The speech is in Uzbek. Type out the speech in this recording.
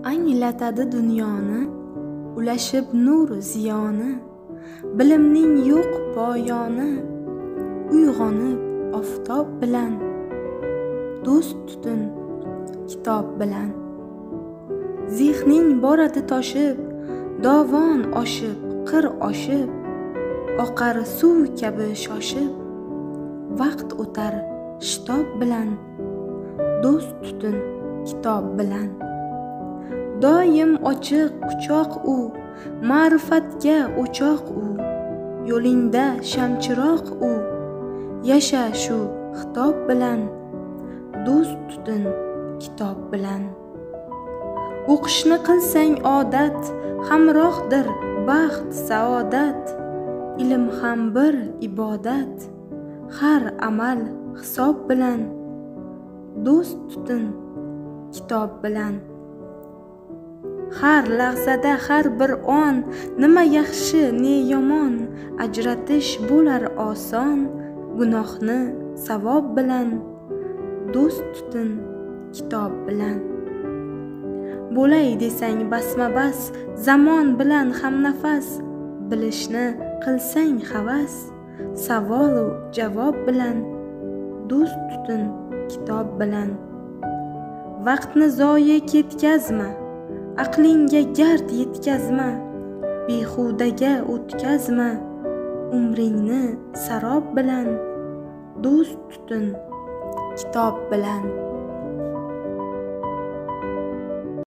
anglatadi dunyoni, ulashib nur ziyoni, bilimning yo'q poyoni. Uyg'onib oftob bilan, do'st tutin kitob bilan. Zihning boradi toshib, dovon oshib, qir oshib, oqar suv kabi shoshib, vaqt o'tar shitob bilan, do'st tutin kitob bilan. Doim ochiq quchoq u, ma'rifatga o'choq u, yo'lingda shamchiroq u, yasha shu xitob bilan, do'st tutin kitob bilan. O'qishni qilsang odat, hamrohdir baxt saodat, ilm ham bir ibodat, har amal hisob bilan, do'st tutin kitob bilan. Har lahzada har bir on, nima yaxshi ne yomon, ajratish bo'lar oson, gunohni savob bilan, do'st tutin kitob bilan. Bo'lay desang basma-bas, zamon bilan hamnafas, bilishni qilsang havas, savolu javob bilan, do'st tutin kitob bilan. Vaqtni zoye ketkazma, aqlingga gard yetkazma, behudaga o'tkazma, umringni sarob bilan, do'st tutin kitob bilan.